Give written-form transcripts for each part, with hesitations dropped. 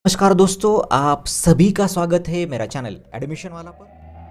नमस्कार दोस्तों, आप सभी का स्वागत है मेरा चैनल एडमिशन वाला पर।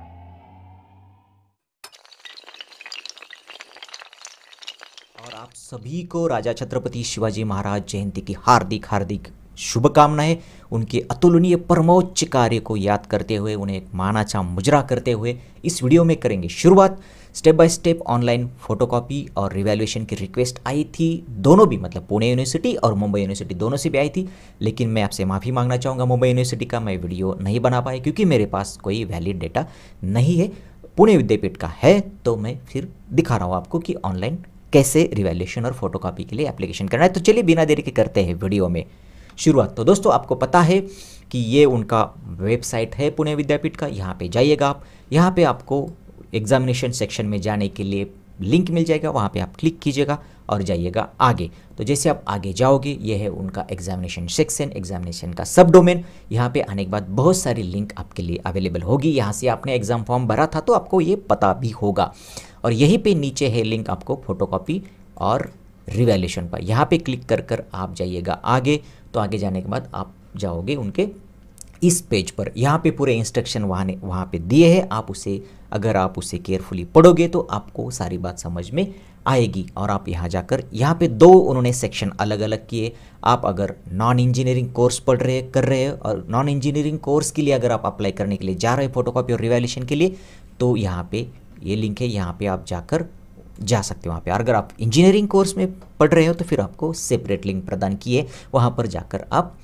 और आप सभी को राजा छत्रपति शिवाजी महाराज जयंती की हार्दिक हार्दिक शुभकामनाएं। उनके अतुलनीय परमोच्च कार्य को याद करते हुए उन्हें एक मानाचा मुजरा करते हुए इस वीडियो में करेंगे शुरुआत। Step by step online photocopy और रिवैल्यूएशन की रिक्वेस्ट आई थी, दोनों भी, मतलब पुणे यूनिवर्सिटी और मुंबई यूनिवर्सिटी दोनों से भी आई थी। लेकिन मैं आपसे माफ़ी मांगना चाहूँगा मुंबई यूनिवर्सिटी का, मैं वीडियो नहीं बना पाया क्योंकि मेरे पास कोई वैलिड डेटा नहीं है। पुणे विद्यापीठ का है तो मैं फिर दिखा रहा हूँ आपको कि ऑनलाइन कैसे रिवैल्यूएशन और फोटोकॉपी के लिए एप्लीकेशन करना है। तो चलिए बिना देरी के करते हैं वीडियो में शुरुआत। तो दोस्तों, आपको पता है कि ये उनका वेबसाइट है पुणे विद्यापीठ का। यहाँ पे जाइएगा आप, यहाँ पे आपको एग्जामिनेशन सेक्शन में जाने के लिए लिंक मिल जाएगा, वहाँ पे आप क्लिक कीजिएगा और जाइएगा आगे। तो जैसे आप आगे जाओगे, ये है उनका एग्जामिनेशन सेक्शन, एग्जामिनेशन का सब डोमेन। यहाँ पे आने के बाद बहुत सारी लिंक आपके लिए अवेलेबल होगी। यहाँ से आपने एग्जाम फॉर्म भरा था तो आपको ये पता भी होगा। और यहीं पे नीचे है लिंक आपको फोटोकॉपी और रिवैल्यूएशन पर। यहाँ पे क्लिक कर कर आप जाइएगा आगे। तो आगे जाने के बाद आप जाओगे उनके इस पेज पर। यहाँ पे पूरे इंस्ट्रक्शन वहाँ पे दिए हैं। अगर आप उसे केयरफुली पढ़ोगे तो आपको सारी बात समझ में आएगी। और आप यहाँ जाकर, यहाँ पे दो उन्होंने सेक्शन अलग अलग किए। आप अगर नॉन इंजीनियरिंग कोर्स कर रहे हैं और नॉन इंजीनियरिंग कोर्स के लिए अगर आप अप्लाई करने के लिए जा रहे हैं फोटोकॉपी और रिवैल्यूएशन के लिए, तो यहाँ पे ये लिंक है, यहाँ पे आप जाकर जा सकते हो वहाँ पे। अगर आप इंजीनियरिंग कोर्स में पढ़ रहे हो तो फिर आपको सेपरेट लिंक प्रदान किए, वहाँ पर जाकर आप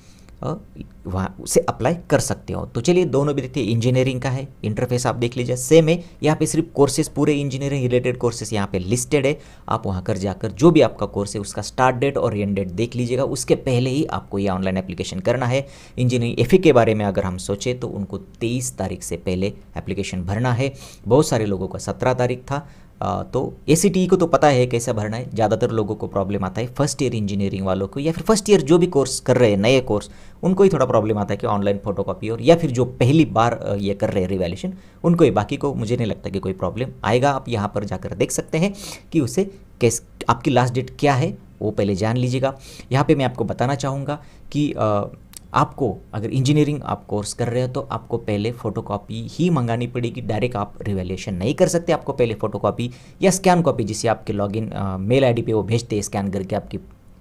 वहाँ उसे अप्लाई कर सकते हो। तो चलिए दोनों भी देखते हैं। इंजीनियरिंग का है, इंटरफेस आप देख लीजिए, सेम है। यहाँ पे सिर्फ कोर्सेज, पूरे इंजीनियरिंग रिलेटेड कोर्सेज यहाँ पे लिस्टेड है। आप वहाँ कर जाकर जो भी आपका कोर्स है उसका स्टार्ट डेट और एंड डेट देख लीजिएगा। उसके पहले ही आपको ये ऑनलाइन एप्लीकेशन करना है। इंजीनियरिंग एफई के बारे में अगर हम सोचें तो उनको 23 तारीख से पहले एप्लीकेशन भरना है। बहुत सारे लोगों का 17 तारीख था। तो एसीटी को तो पता है कैसा भरना है। ज़्यादातर लोगों को प्रॉब्लम आता है फर्स्ट ईयर इंजीनियरिंग वालों को, या फिर फर्स्ट ईयर जो भी कोर्स कर रहे हैं, नए कोर्स, उनको ही थोड़ा प्रॉब्लम आता है कि ऑनलाइन फोटोकॉपी, और या फिर जो पहली बार ये कर रहे हैं रिवैल्यूएशन, उनको ही। बाकी को मुझे नहीं लगता कि कोई प्रॉब्लम आएगा। आप यहाँ पर जाकर देख सकते हैं कि उसे आपकी लास्ट डेट क्या है, वो पहले जान लीजिएगा। यहाँ पर मैं आपको बताना चाहूँगा कि आपको अगर इंजीनियरिंग आप कोर्स कर रहे हो तो आपको पहले फ़ोटोकॉपी ही मंगानी पड़ेगी। डायरेक्ट आप रिवैल्यूएशन नहीं कर सकते। आपको पहले फ़ोटोकॉपी या स्कैन कॉपी, जिसे आपके लॉगिन मेल आईडी पे वो भेजते हैं स्कैन करके आपकी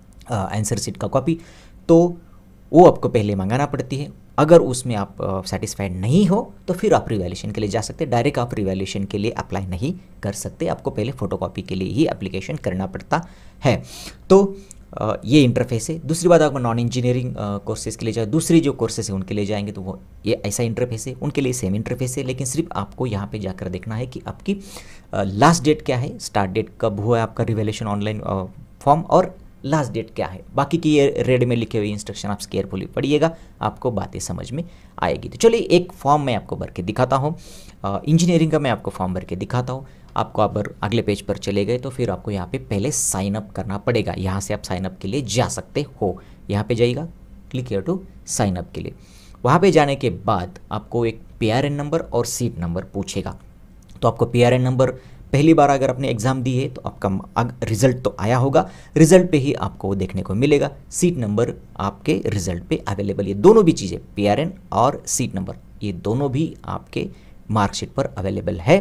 आंसर शीट का कॉपी, तो वो आपको पहले मंगाना पड़ती है। अगर उसमें आप सेटिस्फाइड नहीं हो तो फिर आप रिवैल्यूएशन के लिए जा सकते हैं। डायरेक्ट आप रिवैल्यूएशन के लिए अप्लाई नहीं कर सकते, आपको पहले फ़ोटोकॉपी के लिए ही एप्लीकेशन करना पड़ता है। तो ये इंटरफेस है। दूसरी बात, अगर नॉन इंजीनियरिंग कोर्सेज के लिए जाए, दूसरी जो कोर्सेज है उनके लिए जाएंगे तो वो ये ऐसा इंटरफेस है। उनके लिए सेम इंटरफेस है, लेकिन सिर्फ आपको यहाँ पे जाकर देखना है कि आपकी लास्ट डेट क्या है, स्टार्ट डेट कब हुआ है आपका रिवैल्यूएशन ऑनलाइन फॉर्म, और लास्ट डेट क्या है। बाकी की ये रेड में लिखे हुए इंस्ट्रक्शन आप केयरफुली पढ़िएगा, आपको बातें समझ में आएगी। तो चलिए एक फॉर्म मैं आपको भर के दिखाता हूँ। इंजीनियरिंग का मैं आपको फॉर्म भर के दिखाता हूँ। आपको अगर अगले पेज पर चले गए तो फिर आपको यहाँ पे पहले साइन अप करना पड़ेगा। यहाँ से आप साइन अप के लिए जा सकते हो। यहाँ पे जाइएगा, click here to sign up के लिए। वहाँ पे जाने के बाद आपको एक पीआरएन नंबर और सीट नंबर पूछेगा। तो आपको पीआरएन नंबर, पहली बार अगर आपने एग्ज़ाम दी है तो आपका रिजल्ट तो आया होगा, रिजल्ट पे ही आपको देखने को मिलेगा। सीट नंबर आपके रिजल्ट पे अवेलेबल, ये दोनों भी चीज़ें, पीआरएन और सीट नंबर, ये दोनों भी आपके मार्कशीट पर अवेलेबल है।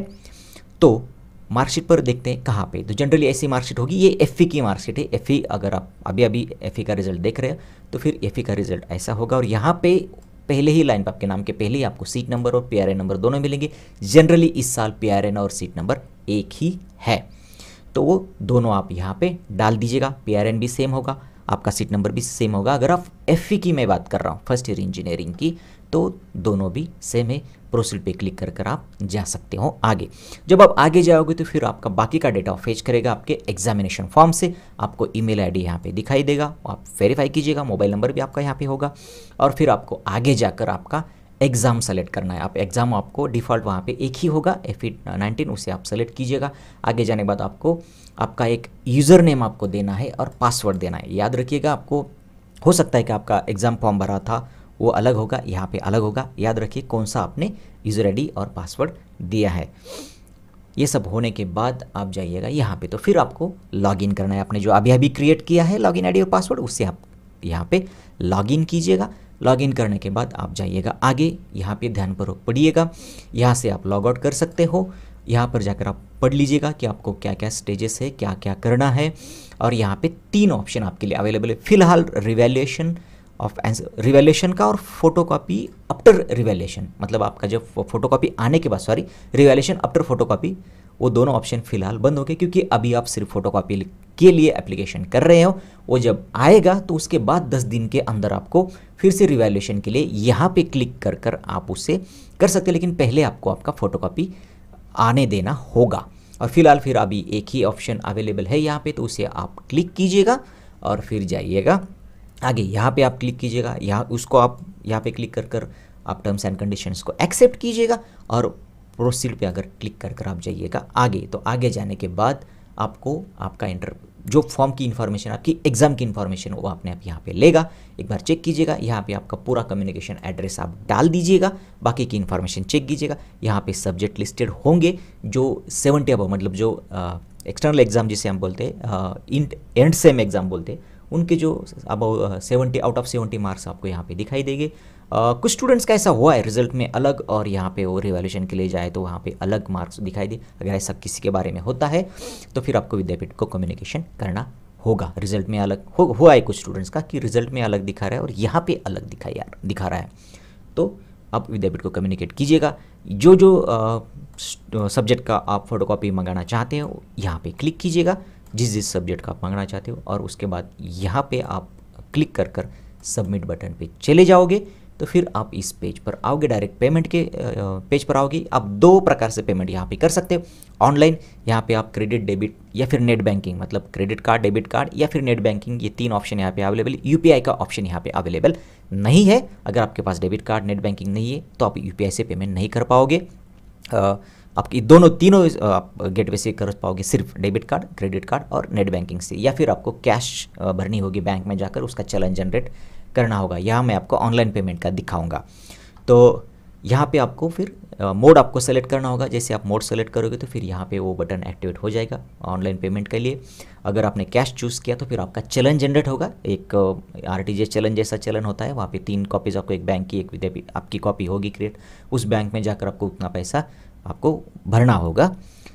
तो मार्कशीट पर देखते हैं कहाँ पे। तो जनरली ऐसी मार्कशीट होगी, ये एफई की मार्कशीट है। एफई, अगर आप अभी एफई का रिजल्ट देख रहे हैं तो फिर एफई का रिजल्ट ऐसा होगा। और यहाँ पे पहले ही लाइन पर आपके नाम के पहले ही आपको सीट नंबर और पीआरएन नंबर दोनों मिलेंगे। जनरली इस साल पीआरएन और सीट नंबर एक ही है, तो वो दोनों आप यहाँ पे डाल दीजिएगा। पीआरएन भी सेम होगा, आपका सीट नंबर भी सेम होगा। अगर आप एफई की मैं बात कर रहा हूँ, फर्स्ट ईयर इंजीनियरिंग की, तो दोनों भी सेम है। प्रोसीड पे क्लिक कर आप जा सकते हो आगे। जब आप आगे जाओगे तो फिर आपका बाकी का डेटा फेच करेगा आपके एग्जामिनेशन फॉर्म से। आपको ईमेल आईडी यहाँ पे दिखाई देगा, आप वेरीफाई कीजिएगा। मोबाइल नंबर भी आपका यहाँ पे होगा। और फिर आपको आगे जाकर आपका एग्ज़ाम सेलेक्ट करना है। आप एग्ज़ाम, आपको डिफ़ॉल्ट वहाँ पे एक ही होगा, FE19, उसे आप सेलेक्ट कीजिएगा। आगे जाने के बाद आपको आपका एक यूज़र नेम आपको देना है और पासवर्ड देना है। याद रखिएगा, आपको हो सकता है कि आपका एग्ज़ाम फॉर्म भरा था वो अलग होगा, यहाँ पे अलग होगा। याद रखिए कौन सा आपने यूज़र आईडी और पासवर्ड दिया है। ये सब होने के बाद आप जाइएगा यहाँ पे, तो फिर आपको लॉगिन करना है। आपने जो अभी क्रिएट किया है लॉगिन आईडी और पासवर्ड, उससे आप यहाँ पे लॉगिन कीजिएगा। लॉगिन करने के बाद आप जाइएगा आगे, यहाँ पे ध्यानपूर्वक पढ़िएगा, यहाँ से आप लॉग आउट कर सकते हो। यहाँ पर जाकर आप पढ़ लीजिएगा कि आपको क्या क्या स्टेजेस है, क्या क्या करना है। और यहाँ पे 3 ऑप्शन आपके लिए अवेलेबल है फिलहाल, रिवैल्यूएशन ऑफ रिवैल्यूएशन का और फोटोकॉपी आफ्टर रिवैल्यूएशन, मतलब आपका जब फोटोकॉपी आने के बाद, सॉरी, रिवैल्यूएशन आफ्टर फोटोकॉपी, वो दोनों ऑप्शन फिलहाल बंद हो गए क्योंकि अभी आप सिर्फ फोटोकॉपी के लिए एप्लीकेशन कर रहे हो। वो जब आएगा तो उसके बाद 10 दिन के अंदर आपको फिर से रिवैल्यूएशन के लिए यहाँ पे क्लिक कर कर आप उससे कर सकते हैं, लेकिन पहले आपको आपका फोटोकॉपी आने देना होगा। और फिलहाल फिर अभी एक ही ऑप्शन अवेलेबल है यहाँ पे, तो उसे आप क्लिक कीजिएगा और फिर जाइएगा आगे। यहाँ पे आप क्लिक कीजिएगा, यहाँ उसको आप यहाँ पे क्लिक कर कर आप टर्म्स एंड कंडीशंस को एक्सेप्ट कीजिएगा और प्रोसीड पे अगर क्लिक कर कर आप जाइएगा आगे। तो आगे जाने के बाद आपको आपका जो फॉर्म की इन्फॉर्मेशन, आपकी एग्जाम की इन्फॉर्मेशन, वो अपने आप यहाँ पे लेगा। एक बार चेक कीजिएगा, यहाँ पे आपका पूरा कम्युनिकेशन एड्रेस आप डाल दीजिएगा, बाकी की इन्फॉर्मेशन चेक कीजिएगा। यहाँ पे सब्जेक्ट लिस्टेड होंगे जो 70 अबव, मतलब जो एक्सटर्नल एग्जाम जिसे हम बोलते हैं, एंड सेम एग्जाम बोलते हैं, उनके जो अबव 70 आउट ऑफ 70 मार्क्स आपको यहाँ पे दिखाई देंगे। कुछ स्टूडेंट्स का ऐसा हुआ है रिजल्ट में अलग, और यहाँ पे वो रिवैल्यूएशन के लिए जाए तो वहाँ पे अलग मार्क्स दिखाई दे। अगर ऐसा किसी के बारे में होता है तो फिर आपको विद्यापीठ को कम्युनिकेशन करना होगा। रिजल्ट में अलग हुआ है कुछ स्टूडेंट्स का कि रिजल्ट में अलग दिखा रहा है और यहाँ पे अलग दिखा रहा है, तो आप विद्यापीठ को कम्युनिकेट कीजिएगा। जो सब्जेक्ट का आप फोटोकॉपी मंगाना चाहते हो यहाँ पे क्लिक कीजिएगा, जिस सब्जेक्ट का आप मंगाना चाहते हो, और उसके बाद यहाँ पे आप क्लिक कर कर सबमिट बटन पे चले जाओगे। तो फिर आप इस पेज पर आओगे, डायरेक्ट पेमेंट के पेज पर आओगे। आप 2 प्रकार से पेमेंट यहाँ पे कर सकते हो। ऑनलाइन, यहाँ पे आप क्रेडिट, डेबिट या फिर नेट बैंकिंग, मतलब क्रेडिट कार्ड, डेबिट कार्ड या फिर नेट बैंकिंग, ये 3 ऑप्शन यहाँ पे अवेलेबल। यूपीआई का ऑप्शन यहाँ पे अवेलेबल नहीं है। अगर आपके पास डेबिट कार्ड, नेट बैंकिंग नहीं है तो आप यूपीआई से पेमेंट नहीं कर पाओगे। आपकी तीनों आप गेटवे से कर पाओगे, सिर्फ डेबिट कार्ड, क्रेडिट कार्ड और नेट बैंकिंग से, या फिर आपको कैश भरनी होगी बैंक में जाकर, उसका चलन जनरेट करना होगा। यहाँ मैं आपको ऑनलाइन पेमेंट का दिखाऊंगा। तो यहाँ पे आपको फिर मोड आपको सेलेक्ट करना होगा। जैसे आप मोड सेलेक्ट करोगे तो फिर यहाँ पे वो बटन एक्टिवेट हो जाएगा ऑनलाइन पेमेंट के लिए। अगर आपने कैश चूज़ किया तो फिर आपका चलन जनरेट होगा, एक आरटीजीएस चलन जैसा चलन होता है। वहाँ पे 3 कॉपीज़ आपको, एक बैंक की, एक विद्यापीठ आपकी कॉपी होगी क्रिएट, उस बैंक में जाकर आपको उतना पैसा आपको भरना होगा।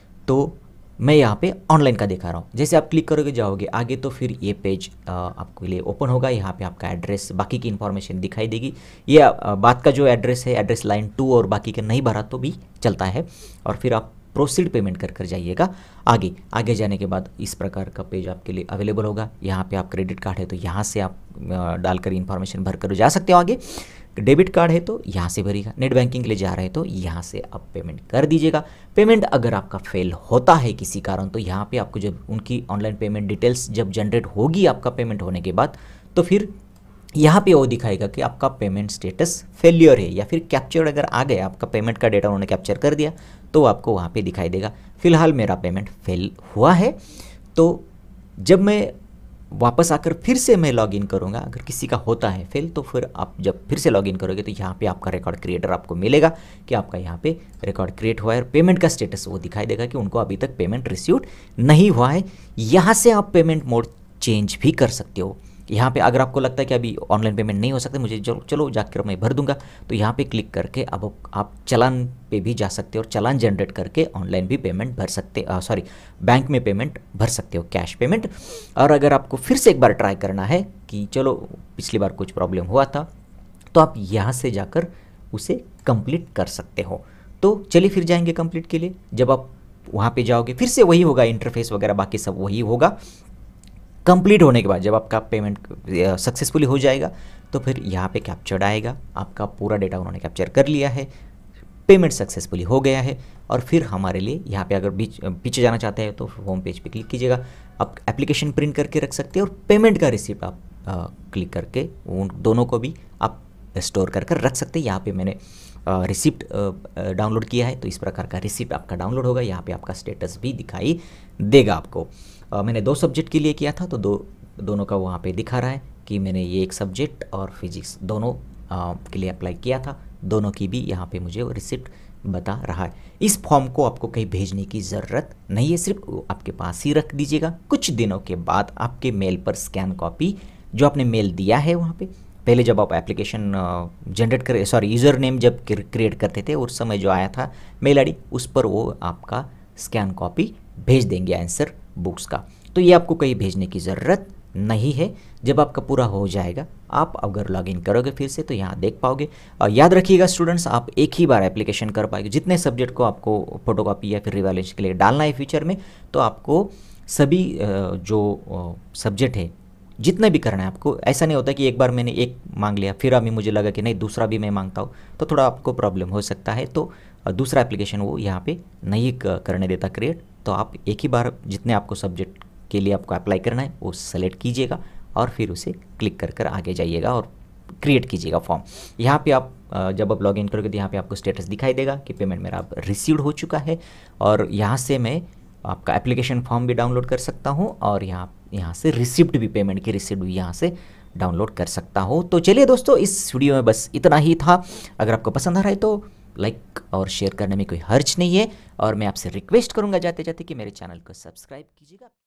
तो मैं यहाँ पे ऑनलाइन का दिखा रहा हूँ। जैसे आप क्लिक करोगे जाओगे आगे तो फिर ये पेज आपके लिए ओपन होगा। यहाँ पे आपका एड्रेस, बाकी की इन्फॉर्मेशन दिखाई देगी। ये बात का जो एड्रेस है, एड्रेस लाइन 2 और बाकी के नहीं भरा तो भी चलता है। और फिर आप प्रोसीड पेमेंट कर कर जाइएगा आगे। आगे जाने के बाद इस प्रकार का पेज आपके लिए अवेलेबल होगा। यहाँ पे आप क्रेडिट कार्ड है तो यहाँ से आप डालकर इन्फॉर्मेशन भर कर जा सकते हो आगे। डेबिट कार्ड है तो यहाँ से भरिएगा, नेट बैंकिंग के लिए जा रहे हैं तो यहाँ से आप पेमेंट कर दीजिएगा। पेमेंट अगर आपका फेल होता है किसी कारण तो यहाँ पे आपको जब उनकी ऑनलाइन पेमेंट डिटेल्स जब जनरेट होगी आपका पेमेंट होने के बाद, तो फिर यहाँ पे वो दिखाएगा कि आपका पेमेंट स्टेटस फेलियर है या फिर कैप्चर्ड अगर आ गया, आपका पेमेंट का डेटा उन्होंने कैप्चर कर दिया तो आपको वहाँ पे दिखाई देगा। फिलहाल मेरा पेमेंट फेल हुआ है, तो जब मैं वापस आकर फिर से मैं लॉगिन करूँगा, अगर किसी का होता है फेल तो फिर आप जब फिर से लॉगिन करोगे तो यहाँ पे आपका रिकॉर्ड क्रिएटर आपको मिलेगा कि आपका यहाँ पे रिकॉर्ड क्रिएट हुआ है। पेमेंट का स्टेटस वो दिखाई देगा कि उनको अभी तक पेमेंट रिसीव्ड नहीं हुआ है। यहाँ से आप पेमेंट मोड चेंज भी कर सकते हो। यहाँ पे अगर आपको लगता है कि अभी ऑनलाइन पेमेंट नहीं हो सकता, मुझे चलो जाकर मैं भर दूंगा, तो यहाँ पे क्लिक करके अब आप चालान पे भी जा सकते हो और चालान जनरेट करके ऑनलाइन भी पेमेंट भर सकते, बैंक में पेमेंट भर सकते हो, कैश पेमेंट। और अगर आपको फिर से एक बार ट्राई करना है कि चलो पिछली बार कुछ प्रॉब्लम हुआ था, तो आप यहाँ से जाकर उसे कंप्लीट कर सकते हो। तो चलिए फिर जाएंगे कंप्लीट के लिए। जब आप वहाँ पे जाओगे फिर से वही होगा, इंटरफेस वगैरह बाकी सब वही होगा। कंप्लीट होने के बाद जब आपका पेमेंट सक्सेसफुली हो जाएगा तो फिर यहाँ पे कैप्चर्ड आएगा, आपका पूरा डेटा उन्होंने कैप्चर कर लिया है, पेमेंट सक्सेसफुली हो गया है। और फिर हमारे लिए यहाँ पे अगर पीछे जाना चाहते हैं तो होम पेज पे क्लिक कीजिएगा। आप एप्लीकेशन प्रिंट करके रख सकते हैं और पेमेंट का रिसिप्ट आप क्लिक करके उन दोनों को भी आप स्टोर कर रख सकते हैं। यहाँ पे मैंने रिसिप्ट डाउनलोड किया है, तो इस प्रकार का रिसिप्ट आपका डाउनलोड होगा। यहाँ पे आपका स्टेटस भी दिखाई देगा आपको। मैंने 2 सब्जेक्ट के लिए किया था तो दोनों का वहाँ पे दिखा रहा है कि मैंने ये एक सब्जेक्ट और फिजिक्स दोनों के लिए अप्लाई किया था। दोनों की भी यहाँ पे मुझे रिसिप्ट बता रहा है। इस फॉर्म को आपको कहीं भेजने की ज़रूरत नहीं है, सिर्फ आपके पास ही रख दीजिएगा। कुछ दिनों के बाद आपके मेल पर स्कैन कॉपी जो आपने मेल दिया है वहाँ पे पहले जब आप एप्लीकेशन जनरेट कर यूज़र नेम जब क्रिएट करते थे उस समय जो आया था मेल आईडी, उस पर वो आपका स्कैन कॉपी भेज देंगे आंसर बुक्स का। तो ये आपको कहीं भेजने की ज़रूरत नहीं है। जब आपका पूरा हो जाएगा आप अगर लॉगिन करोगे फिर से तो यहाँ देख पाओगे। याद रखिएगा स्टूडेंट्स, आप एक ही बार एप्लीकेशन कर पाएंगे। जितने सब्जेक्ट को आपको फोटोकॉपी या फिर रिवैल्यूएशन के लिए डालना है फ्यूचर में, तो आपको सभी जो सब्जेक्ट है जितने भी करना है आपको, ऐसा नहीं होता कि एक बार मैंने एक मांग लिया फिर अभी मुझे लगा कि नहीं दूसरा भी मैं मांगता हूँ, तो थोड़ा आपको प्रॉब्लम हो सकता है। तो दूसरा एप्लीकेशन वो यहाँ पे नहीं करने देता क्रिएट। तो आप एक ही बार जितने आपको सब्जेक्ट के लिए आपको अप्लाई करना है वो सेलेक्ट कीजिएगा और फिर उसे क्लिक कर कर आगे जाइएगा और क्रिएट कीजिएगा फॉर्म। यहाँ पे आप जब आप लॉगिन करोगे तो यहाँ पे आपको स्टेटस दिखाई देगा कि पेमेंट मेरा अब रिसीव्ड हो चुका है, और यहाँ से मैं आपका एप्लीकेशन फॉर्म भी डाउनलोड कर सकता हूँ और यहाँ से रिसिप्ट भी, पेमेंट की रिसिप्ट भी यहाँ से डाउनलोड कर सकता हूँ। तो चलिए दोस्तों, इस वीडियो में बस इतना ही था। अगर आपको पसंद आ रहा है तो लाइक और शेयर करने में कोई हर्ज नहीं है, और मैं आपसे रिक्वेस्ट करूँगा जाते जाते कि मेरे चैनल को सब्सक्राइब कीजिएगा।